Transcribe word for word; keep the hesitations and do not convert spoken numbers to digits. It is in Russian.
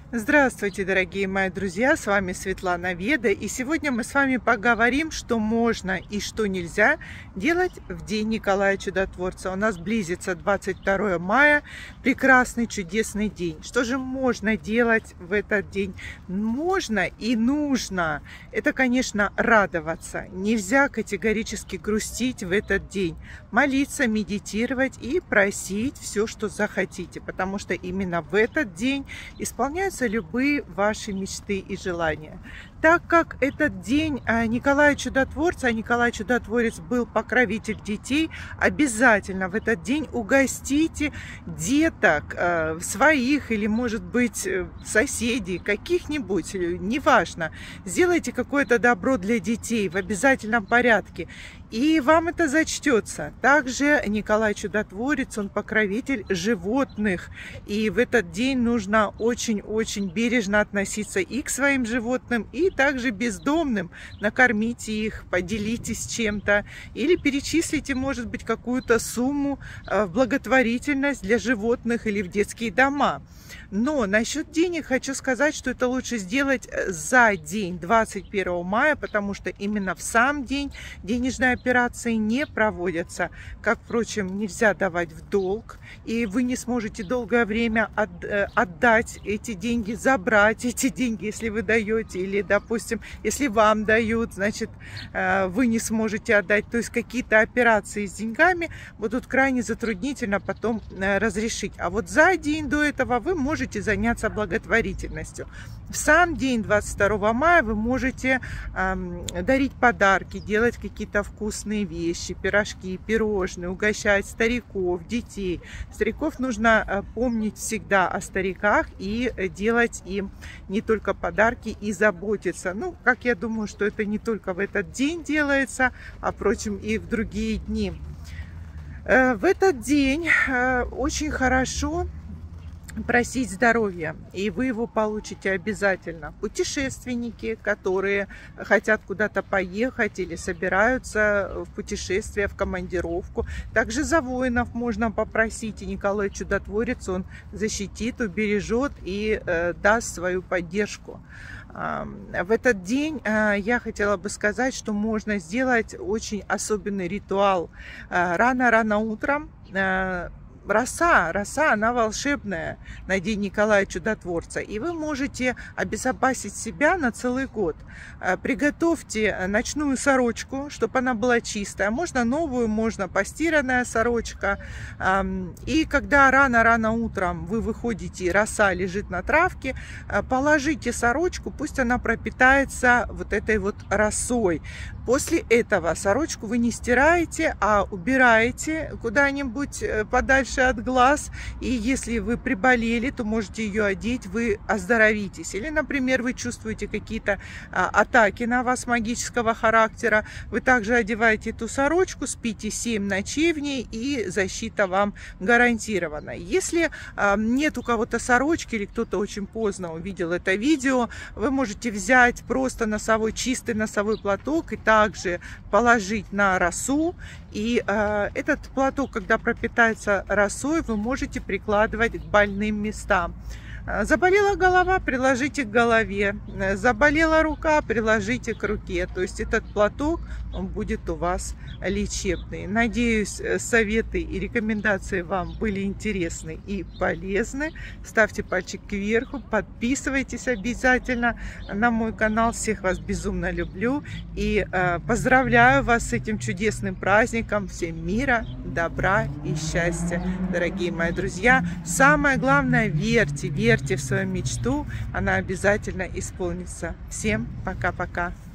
Здравствуйте, дорогие мои друзья, с вами Светлана Веда, и сегодня мы с вами поговорим, что можно и что нельзя делать в День Николая Чудотворца. У нас близится двадцать второе мая, прекрасный, чудесный день. Что же можно делать в этот день? Можно и нужно. Это, конечно, радоваться. Нельзя категорически грустить в этот день. Молиться, медитировать и просить все, что захотите, потому что именно в этот день исполняются любые ваши мечты и желания. Так как этот день Николая Чудотворца, а Николай Чудотворец был покровитель детей, обязательно в этот день угостите деток, своих или, может быть, соседей, каких-нибудь, неважно. Сделайте какое-то добро для детей в обязательном порядке, и вам это зачтется. Также Николай Чудотворец, он покровитель животных, и в этот день нужно очень-очень бережно относиться и к своим животным, и также бездомным. Накормите их, поделитесь чем-то или перечислите, может быть, какую-то сумму в благотворительность для животных или в детские дома. Но насчет денег хочу сказать, что это лучше сделать за день двадцать первого мая, потому что именно в сам день денежные операции не проводятся. Как, впрочем, нельзя давать в долг, и вы не сможете долгое время отдать эти деньги, забрать эти деньги, если вы даете, или, допустим, если вам дают, значит, вы не сможете отдать. То есть какие-то операции с деньгами будут крайне затруднительно потом разрешить. А вот за день до этого вы можете заняться благотворительностью. В сам день двадцать второго мая вы можете э, дарить подарки, делать какие-то вкусные вещи, пирожки, пирожные, угощать стариков, детей. Стариков нужно помнить всегда о стариках и делать им не только подарки и заботиться. Ну, как я думаю, что это не только в этот день делается, а, впрочем, и в другие дни. Э, в этот день э, очень хорошо просить здоровья, и вы его получите обязательно. Путешественники, которые хотят куда-то поехать или собираются в путешествие, в командировку. Также за воинов можно попросить, и Николай Чудотворец, он защитит, убережет и э, даст свою поддержку. В этот день я хотела бы сказать, что можно сделать очень особенный ритуал. Рано-рано утром Роса, роса, она волшебная на День Николая Чудотворца, и вы можете обезопасить себя на целый год. Приготовьте ночную сорочку, чтобы она была чистая, можно новую, можно постиранная сорочка, и когда рано-рано утром вы выходите, и роса лежит на травке, положите сорочку, пусть она пропитается вот этой вот росой. После этого сорочку вы не стираете, а убираете куда-нибудь подальше от глаз, и если вы приболели, то можете ее одеть, вы оздоровитесь. Или, например, вы чувствуете какие-то а, атаки на вас магического характера, вы также одеваете эту сорочку, спите семь ночей в ней, и защита вам гарантирована. Если а, нет у кого-то сорочки, или кто-то очень поздно увидел это видео, вы можете взять просто носовой, чистый носовой платок и также положить на росу, и э, этот платок, когда пропитается росой, вы можете прикладывать к больным местам. Заболела голова, приложите к голове. Заболела рука, приложите к руке. То есть этот платок, он будет у вас лечебный. Надеюсь, советы и рекомендации вам были интересны и полезны. Ставьте пальчик кверху, подписывайтесь обязательно на мой канал. Всех вас безумно люблю и э, поздравляю вас с этим чудесным праздником. Всем мира, добра и счастья, дорогие мои друзья. Самое главное, верьте, верьте в свою мечту, она обязательно исполнится. Всем пока-пока.